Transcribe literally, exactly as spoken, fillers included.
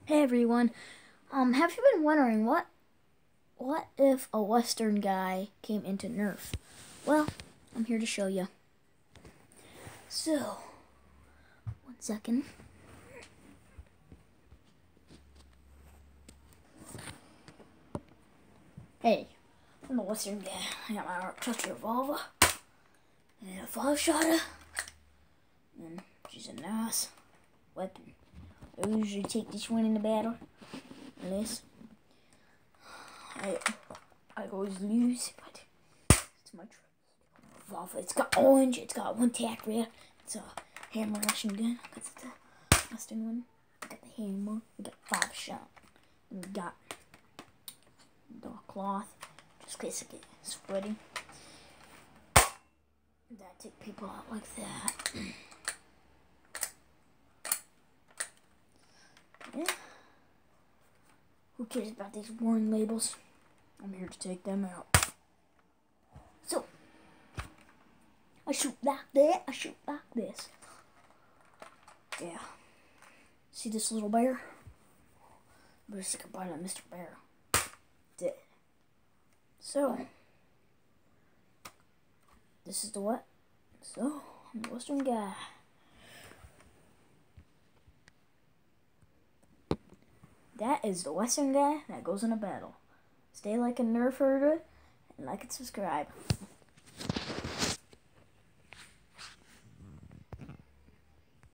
Hey everyone. Um, have you been wondering what what if a Western guy came into Nerf? Well, I'm here to show you. So, one second. Hey, I'm a Western guy. I got my touch revolver and a five shotter, and she's a nice weapon. I usually take this one in the battle, unless I I always lose, but it's my revolver. It's got orange, it's got one tack red, it's a hammer machine gun, because it's a Western one. I got the hammer, we got five shot, and we got the cloth, just in case it gets sweaty. That take people out like that. Yeah. Who cares about these warning labels? I'm here to take them out. So, I shoot like that, I shoot like this. Yeah. See this little bear? Better stick a bite on Mister Bear. Dead. So, this is the what? So, I'm a Western guy. That is the Western guy that goes in a battle. Stay like a Nerf herder and like and subscribe.